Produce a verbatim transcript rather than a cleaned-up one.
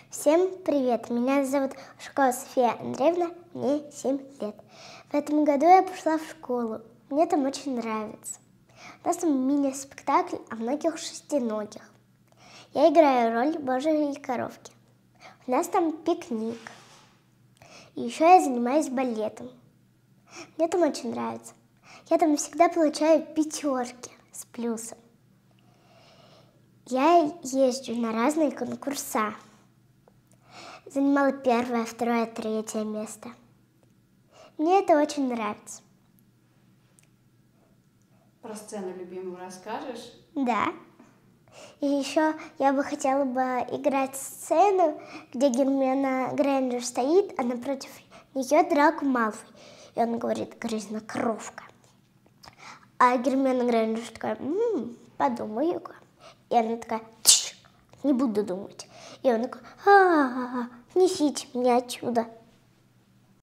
Всем привет! Меня зовут Ушкова София Андреевна, мне семь лет. В этом году я пошла в школу, мне там очень нравится. У нас там мини-спектакль о многих шестиногих. Я играю роль Божьей коровки. У нас там пикник. И еще я занимаюсь балетом. Мне там очень нравится. Я там всегда получаю пятерки с плюсом. Я езжу на разные конкурса. Занимала первое, второе, третье место. Мне это очень нравится. Про сцену любимую расскажешь? Да. И еще я бы хотела бы играть сцену, где Гермиона Грейнджер стоит, а напротив нее Драко Малфой. И он говорит: грязнокровка. А Гермиона Грейнджер такая: м-м, подумаю-ка. И она такая: не буду думать. И он такой: а-а-а, несите меня отсюда.